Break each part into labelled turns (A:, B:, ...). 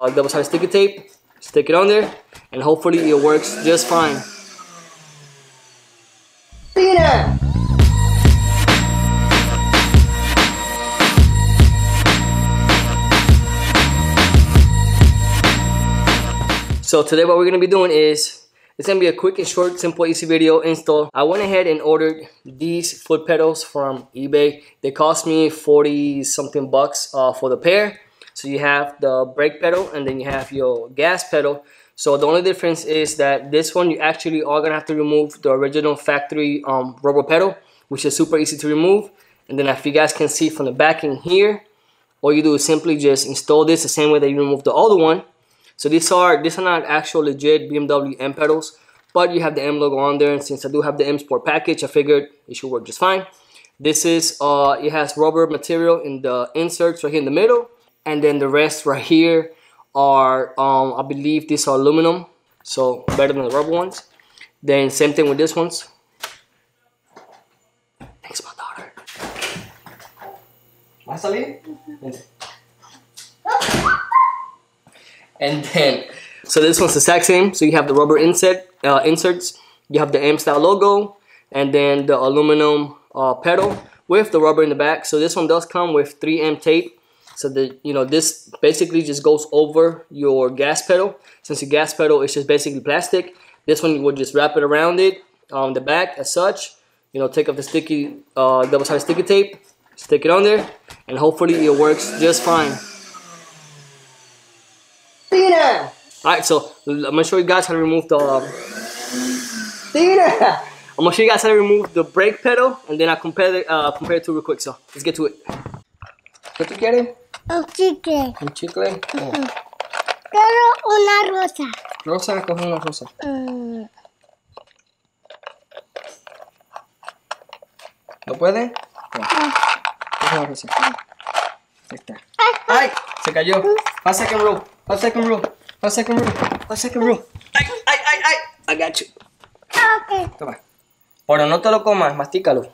A: double-sided sticky tape, stick it on there, and hopefully it works just fine. Tina! So today what we're going to be doing is, it's going to be a quick and short, simple, easy video install. I went ahead and ordered these foot pedals from eBay. They cost me 40 something bucks for the pair. So you have the brake pedal and then you have your gas pedal. So the only difference is that this one you actually are going to have to remove the original factory rubber pedal, which is super easy to remove. And then if you guys can see from the back in here, all you do is simply just install this the same way that you remove the other one. So these are not actual legit BMW M pedals, but you have the M logo on there, and since I do have the M Sport package, I figured it should work just fine. This is it has rubber material in the inserts right here in the middle, and then the rest right here are I believe these are aluminum, so better than the rubber ones. Then same thing with this ones. Thanks, my daughter. ¿Vas a salir? And then, so this one's the exact same. So you have the rubber inserts, you have the M style logo, and then the aluminum pedal with the rubber in the back. So this one does come with 3M tape. So this basically just goes over your gas pedal. Since your gas pedal is just basically plastic, this one you would just wrap it around it on the back as such. Take off the sticky double-sided sticky tape, stick it on there, and hopefully it works just fine. Alright, so I'm gonna show you guys how to remove the I'm gonna show you guys how to remove the brake pedal, and then I compare it to real quick. So let's get to it. ¿Qué tú quieres?
B: Un chicle.
A: Un chicle.
B: Quiero una rosa.
A: Rosa, coge una rosa. ¿No puede? No. Coge una rosa. Ahí está. ¡Ay! Se cayó. 1 second rule. 1 second rule. 1 second rule. 1 second rule. ¡Ay! ¡Ay! ¡Ay! ¡Ay! I got you.
B: Okay.
A: Toma. Ahora no te lo comas, mastícalo.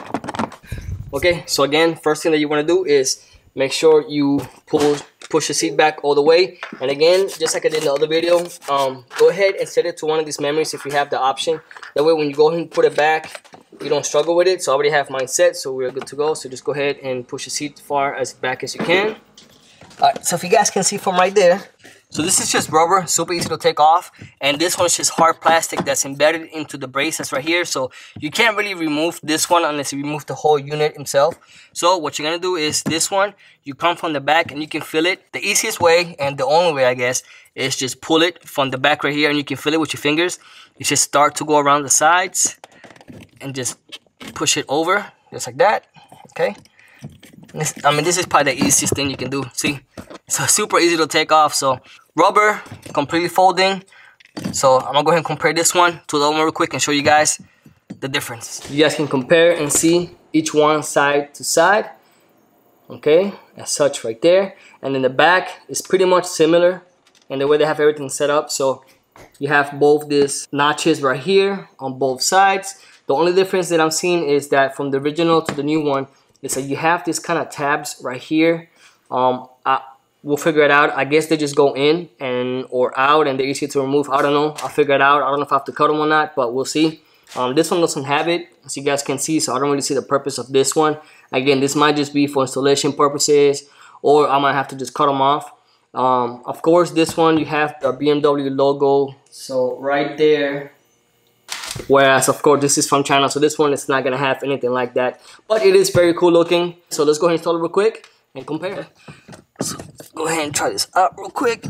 A: Okay, so again, first thing that you want to do is make sure you push the seat back all the way. And again, just like I did in the other video, go ahead and set it to one of these memories if you have the option. That way when you go ahead and put it back, you don't struggle with it. So I already have mine set, so we're good to go. So just go ahead and push the seat far as back as you can. Alright, so if you guys can see from right there, so this is just rubber, super easy to take off, and this one's just hard plastic that's embedded into the braces right here. So you can't really remove this one unless you remove the whole unit himself. So what you're gonna do is this one, you come from the back and you can feel it. The easiest way and the only way, I guess, is just pull it from the back right here, and you can feel it with your fingers. You just start to go around the sides and just push it over, just like that. Okay. This is probably the easiest thing you can do. See, so super easy to take off. So rubber, completely folding. So I'm gonna go ahead and compare this one to the other one real quick and show you guys the difference. You guys can compare and see each one side to side. Okay, as such right there. And then the back is pretty much similar in the way they have everything set up. So you have both these notches right here on both sides. The only difference that I'm seeing is that from the original to the new one, it's like you have this kind of tabs right here. We'll figure it out. I guess they just go in and or out, and they're easy to remove. I don't know. I'll figure it out. I don't know if I have to cut them or not, but we'll see. This one doesn't have it, as you guys can see, so I don't really see the purpose of this one. Again, this might just be for installation purposes, or I might have to just cut them off. Of course, this one you have the BMW logo, so right there. Whereas, of course, this is from China, so this one is not gonna have anything like that. But it is very cool looking. So let's go ahead and install it real quick and compare. So let's go ahead and try this out real quick.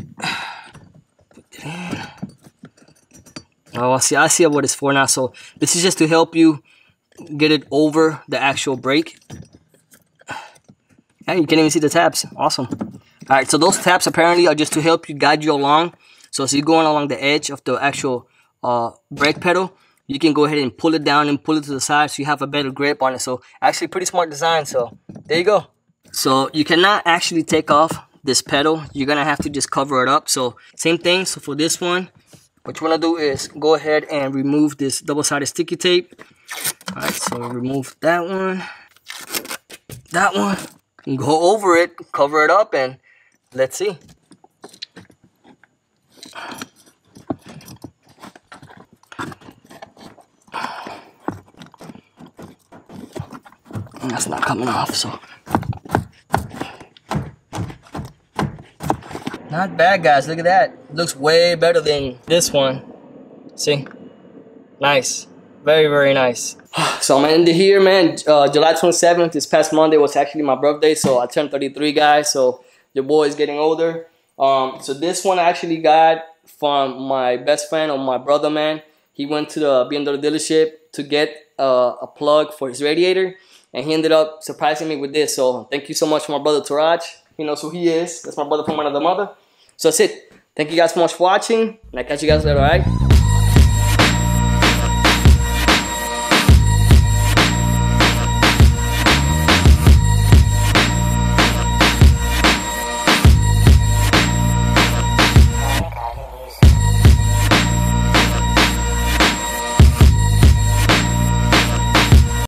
A: Oh, I see what it's for now. So this is just to help you get it over the actual brake. And you can't even see the tabs. Awesome. All right, so those tabs apparently are just to help you guide you along. So as you're going along the edge of the actual brake pedal, you can go ahead and pull it down and pull it to the side so you have a better grip on it. So actually pretty smart design. So there you go. So you cannot actually take off this pedal. You're gonna have to just cover it up. So same thing. So for this one, what you wanna do is go ahead and remove this double-sided sticky tape. All right, so remove that one, and go over it, cover it up, and let's see. That's not coming off, so. Not bad, guys. Look at that. Looks way better than this one. See? Nice. Very, very nice. So I'm gonna end it here, man. July 27th, this past Monday, was actually my birthday, so I turned 33, guys. So your boy is getting older. So this one I actually got from my best friend or my brother, man. He went to the BMW dealership to get a plug for his radiator, and he ended up surprising me with this. So thank you so much for my brother Taraj. He knows who he is. That's my brother from another mother. So that's it. Thank you guys so much for watching, and I'll catch you guys later, alright?